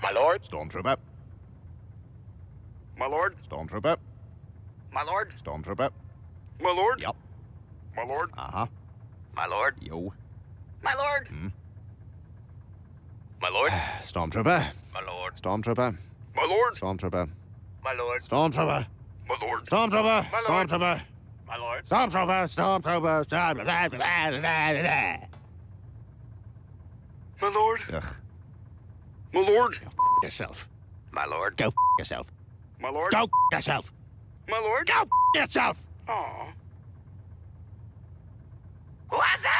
My lord. Stormtrooper. My lord. Stormtrooper. My lord. Stormtrooper. My lord. Yep. My lord. Uh-huh. My lord. Yo. My lord. Hmm. My lord. Stormtrooper. My lord. Stormtrooper. My lord. Stormtrooper. My lord. Stormtrooper. My lord. Stormtrooper. My lord. Stormtrooper. My lord. Stormtrooper. Stormtrooper. Stormtrooper. My lord. Ugh. My lord. Go yourself. My lord. Go yourself. My lord. Go yourself. My lord. Go yourself. Aw. What's that?